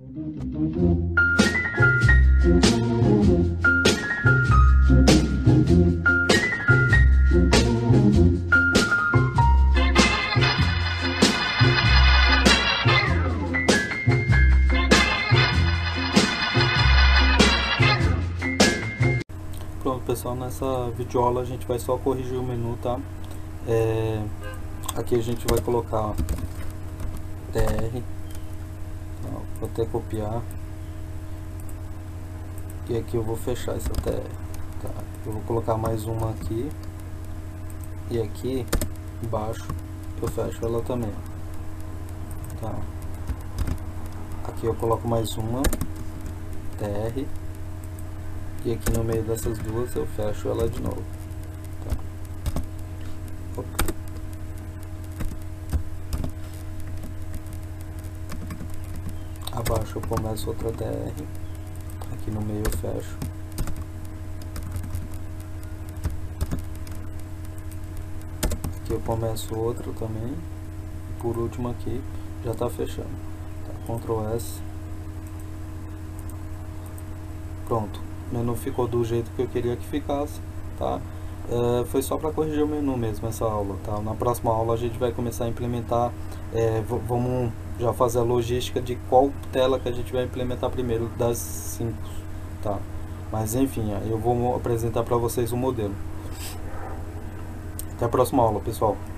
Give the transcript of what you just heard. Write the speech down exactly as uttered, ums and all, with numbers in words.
Pronto, pessoal, nessa videoaula a gente vai só corrigir o menu, tá? É, aqui a gente vai colocar T R, vou até copiar, e aqui eu vou fechar essa T R, tá? Eu vou colocar mais uma aqui, e aqui embaixo eu fecho ela também, tá? Aqui eu coloco mais uma T R, e aqui no meio dessas duas eu fecho ela de novo, tá? Opa. Abaixo eu começo outra T R, aqui no meio eu fecho, aqui eu começo outra também, e por último aqui já está fechando, tá? Ctrl S, pronto, o menu ficou do jeito que eu queria que ficasse, tá? É, foi só para corrigir o menu mesmo essa aula, tá? Na próxima aula a gente vai começar a implementar, é, vamos já fazer a logística de qual tela que a gente vai implementar primeiro das cinco, tá? Mas enfim, eu vou apresentar para vocês o modelo. Até a próxima aula, pessoal.